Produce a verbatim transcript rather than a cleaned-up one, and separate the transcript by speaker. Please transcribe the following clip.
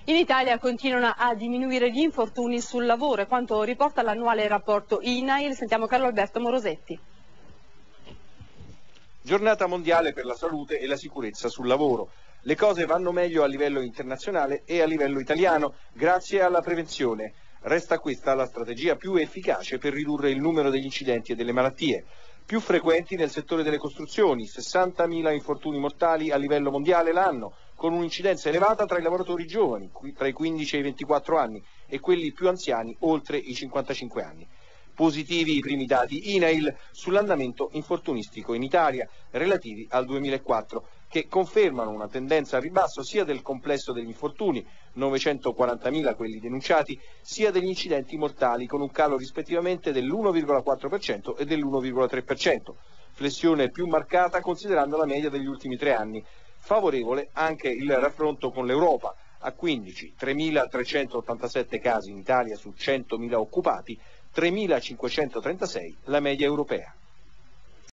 Speaker 1: In Italia continuano a diminuire gli infortuni sul lavoro, e quanto riporta l'annuale rapporto I N A I L. Sentiamo Carlo Alberto Morosetti.
Speaker 2: Giornata mondiale per la salute e la sicurezza sul lavoro. Le cose vanno meglio a livello internazionale e a livello italiano grazie alla prevenzione. Resta questa la strategia più efficace per ridurre il numero degli incidenti e delle malattie. Più frequenti nel settore delle costruzioni, sessantamila infortuni mortali a livello mondiale l'anno, con un'incidenza elevata tra i lavoratori giovani, tra i quindici e i ventiquattro anni, e quelli più anziani, oltre i cinquantacinque anni. Positivi i primi dati I N A I L sull'andamento infortunistico in Italia, relativi al duemilaquattro, che confermano una tendenza a ribasso sia del complesso degli infortuni, novecentoquarantamila quelli denunciati, sia degli incidenti mortali, con un calo rispettivamente dell'uno virgola quattro per cento e dell'uno virgola tre per cento. Flessione più marcata considerando la media degli ultimi tre anni. Favorevole anche il raffronto con l'Europa, a quindici, tremilatrecentottantasette casi in Italia su centomila occupati, tremilacinquecentotrentasei la media europea.